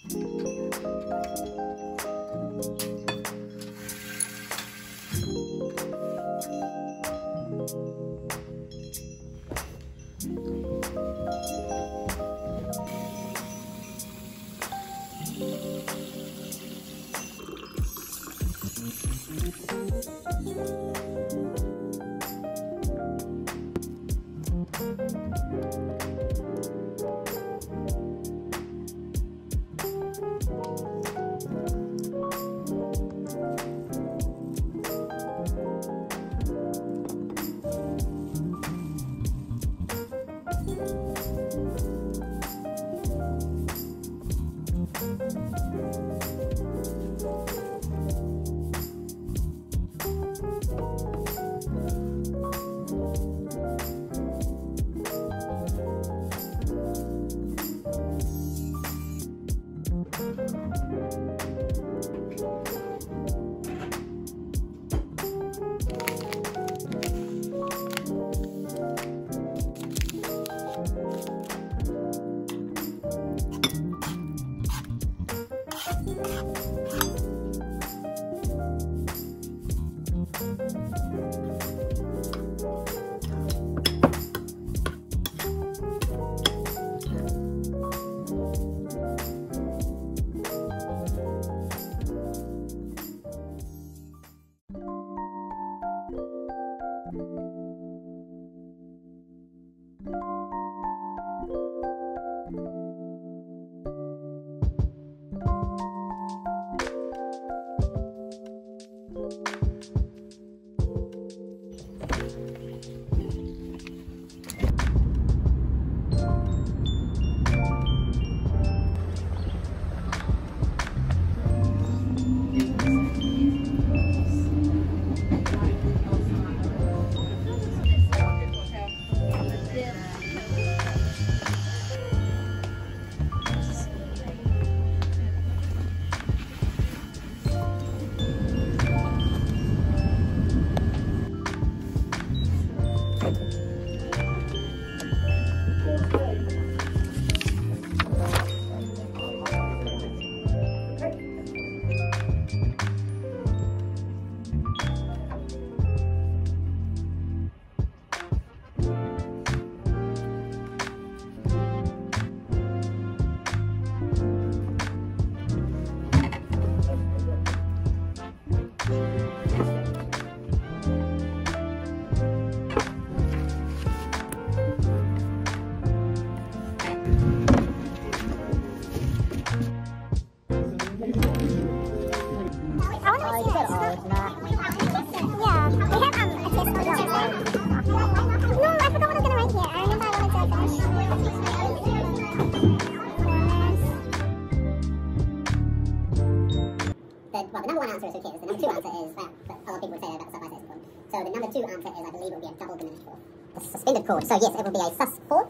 Well, the number one answer is who cares. The number two answer is, well, but a lot of people would say that about step-by-step is important. So the number two answer is, I believe it will be a double diminished fourth. A suspended chord. So yes, it will be a sus4.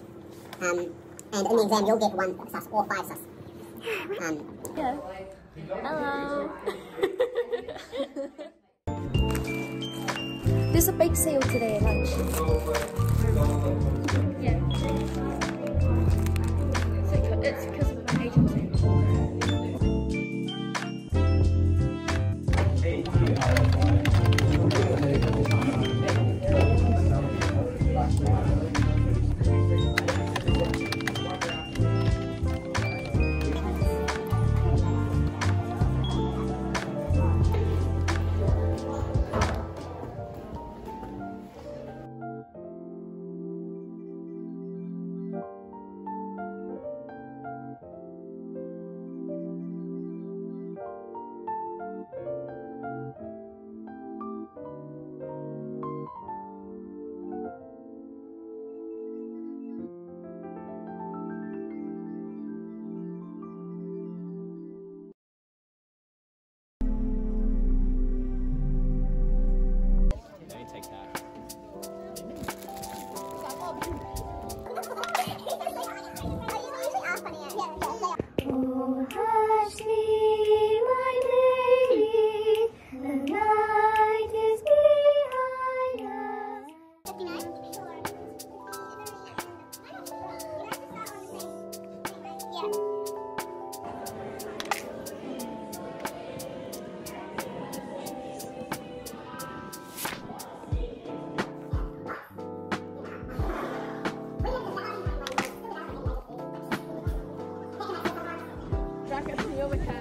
And in the exam, you'll get one sus or five sus. Yeah. Hello. There's a bake sale today at lunch. Yeah. It's because of an agency. wicked.